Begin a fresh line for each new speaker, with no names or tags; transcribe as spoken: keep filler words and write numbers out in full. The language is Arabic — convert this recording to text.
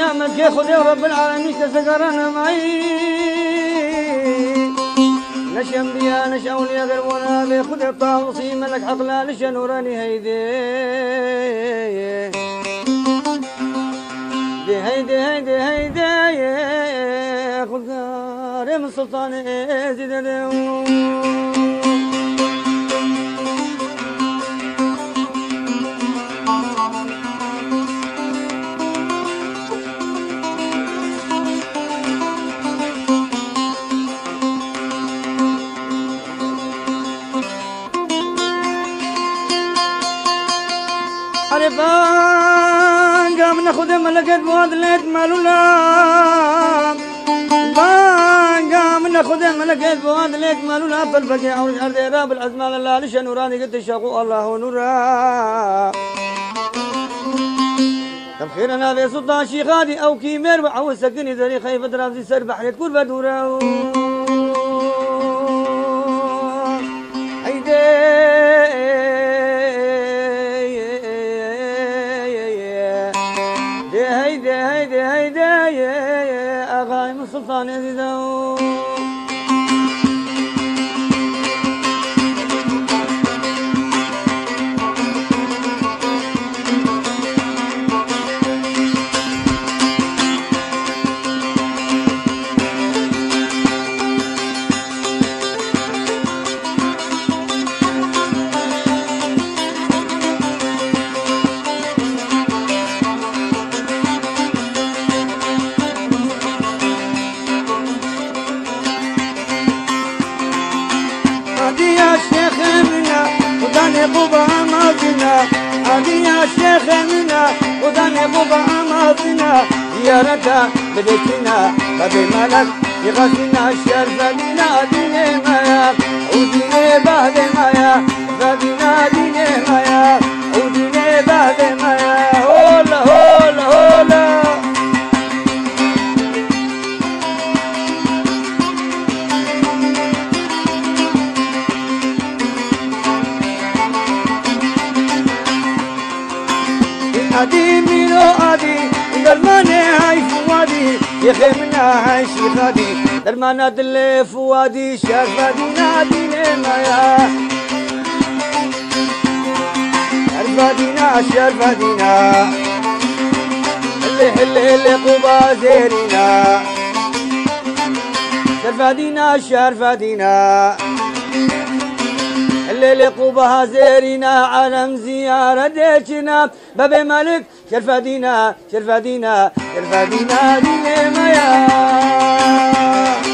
يا ملك خذي رب العالمين تسكرنا معي نش انبياء نش اولياء قلبنا بخذ الطاوسي ملك عقلا لش نوراني هيدي دي هيدي هيدي هيدي خذ من سلطان زيد بانقام ناخذ ملكت بوادلت مالولا بانقام ناخذ ملكت بوادلت مالولا فالبقي عورج أرض راب الأزمان الله لش نوراني قد شاقو الله نورا طب خيرنا في سلطان شيخادي أو كيمير وعو سكني ذري خيفة درامزي سر بحر تكون بدورا هيدي سلطان يزيدو قبا ماضينا هذه يا شيخ منا وداني قبا ماضينا زيارتها بديتنا بابي ملك يغسلنا الشرف دينا ديني مايا وديني بعد مايا فدينا ديني مايا وديني بعد مايا هولا هولا هولا أدي ميلو أدي درماني هاي فوادي يخمنا هاي شيخادي درمانا دلي فوادي شرفادي ناديني مايا شرفادينا شرفادينا اللي حلي اللي قبا زيرينا شرفادينا شرفادينا الليل قوبها زيرنا علم زيارة ديشنا بابي مالك شرفادينا شرفادينا شرفادينا ديني مايا